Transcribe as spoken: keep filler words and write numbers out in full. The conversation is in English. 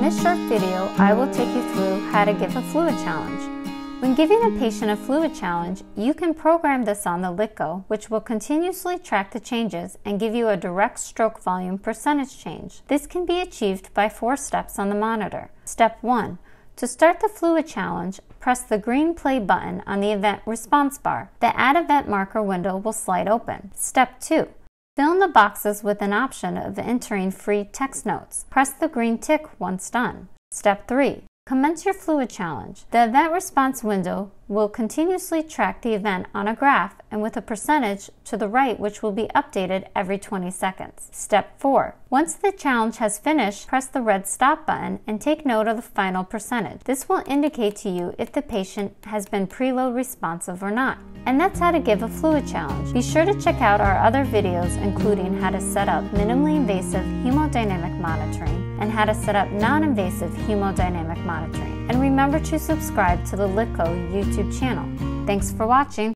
this short video, I will take you through how to give a fluid challenge. When giving a patient a fluid challenge, you can program this on the LiDCO, which will continuously track the changes and give you a direct stroke volume percentage change. This can be achieved by four steps on the monitor. Step one. To start the fluid challenge, press the green play button on the event response bar. The Add Event Marker window will slide open. Step two. Fill in the boxes with an option of entering free text notes. Press the green tick once done. Step three. Commence your fluid challenge. The event response window will continuously track the event on a graph and with a percentage to the right, which will be updated every twenty seconds. Step four. Once the challenge has finished, press the red stop button and take note of the final percentage. This will indicate to you if the patient has been preload responsive or not. And that's how to give a fluid challenge. Be sure to check out our other videos, including how to set up minimally invasive hemodynamic monitoring and how to set up non-invasive hemodynamic monitoring. And remember to subscribe to the LiDCO YouTube channel. Thanks for watching.